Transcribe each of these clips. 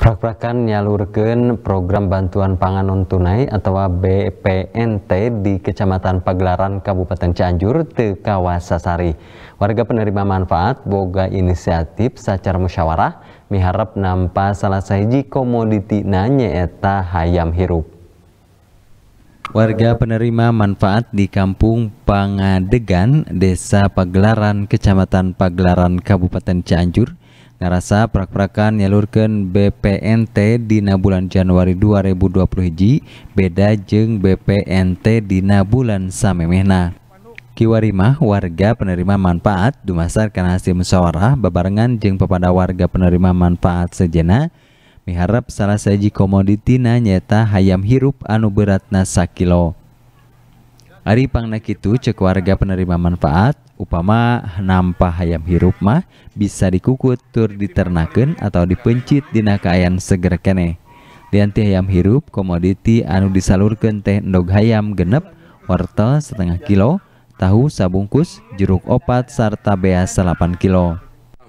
Prak-prakan nyalurkeun program bantuan pangan non tunai atau BPNT di Kecamatan Pagelaran Kabupaten Cianjur teu kawasasari. Warga penerima manfaat boga inisiatif sacara musyawarah miharep nampa salah sahiji komoditina nyaeta hayam hirup. Warga penerima manfaat di Kampung Pangadegan, Desa Pagelaran, Kecamatan Pagelaran, Kabupaten Cianjur, ngarasa prak-prakan nyalurkeun BPNT dina bulan Januari 2021 beda jeung BPNT dina bulan samemehna. Kiwarimah warga penerima manfaat dumasarkan hasil musyawarah babarengan jeung pepada warga penerima manfaat sejenna miharep salah sahiji komoditina nyaeta hayam hirup anu beratna 1 kilo. Ari pangna kitu cek warga penerima manfaat upama nampa hayam hirup mah bisa dikukut tur diternakeun atau dipencit dina kaayaan seger keneh. Dianti hayam hirup komoditi anu disalurkeun teh endog hayam genep, wortel 1/2 kilo, tahu sabungkus, jeruk opat sarta beas 8 kilo.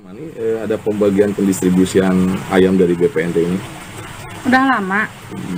Ada pembagian pendistribusian ayam dari BPNT ini? Udah lama.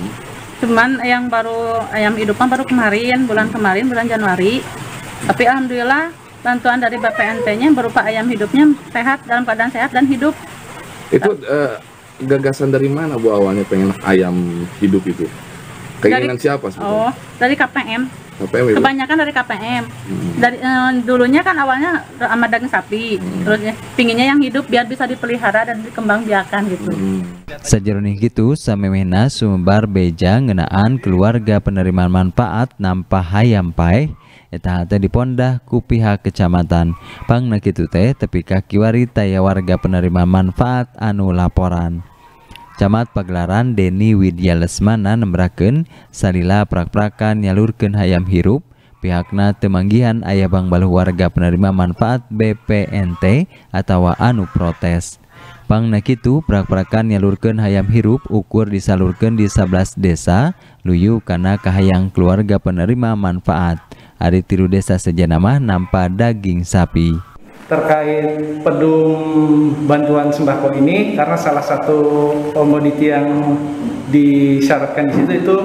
Cuman yang baru ayam hidupan baru kemarin, bulan Januari. Tapi alhamdulillah bantuan dari BPNT-nya berupa ayam hidupnya sehat, dalam keadaan sehat dan hidup. Itu gagasan dari mana Bu awalnya pengen ayam hidup itu? Keinginan siapa sebetulnya? Oh, dari KPM. KPM itu? Kebanyakan dari KPM. Dari dulunya kan awalnya sama daging sapi. Terus pinginnya yang hidup biar bisa dipelihara dan dikembangbiakan gitu. Sajeronih gitu samemehna sumebar beja ngeunaan keluarga penerima manfaat nampa hayam paeh eta teh dipondah ku pihak kecamatan. Pangna kitu teh tepi ka kiwari taya warga penerima manfaat anu laporan. Camat Pagelaran Deni Widya Lesmana nembrakeun salila prak-prakan nyalurkeun hayam hirup pihakna teu manggihan aya bangbaluh warga penerima manfaat BPNT atawa anu protes. Pangna kitu prak-prakan nyalurkeun hayam hirup ukur disalurkeun di 11 desa luyu kana kahayang keluarga penerima manfaat. Ari 3 desa sejenna mah nampa daging sapi. Terkait pedum bantuan sembako ini karena salah satu komoditi yang disyaratkan di situ itu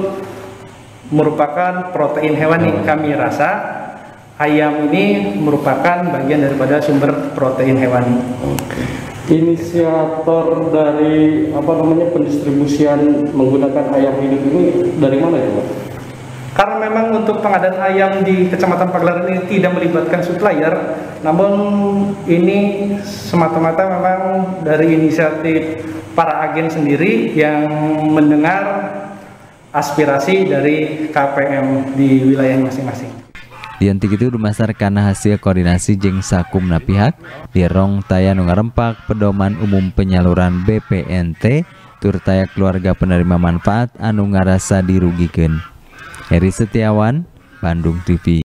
merupakan protein hewani. Kami rasa ayam ini merupakan bagian daripada sumber protein hewani. Inisiator dari pendistribusian menggunakan ayam hidup ini dari mana ya Pak? Karena memang untuk pengadaan ayam di Kecamatan Pagelaran ini tidak melibatkan supplier, namun ini semata-mata memang dari inisiatif para agen sendiri yang mendengar aspirasi dari KPM di wilayah masing-masing. Dianti kitu dumasarkan hasil koordinasi jeung sakumna pihak dirong taya nu ngarempak pedoman umum penyaluran BPNT tur taya keluarga penerima manfaat anu ngarasa dirugikeun. Heri Setiawan, Bandung TV.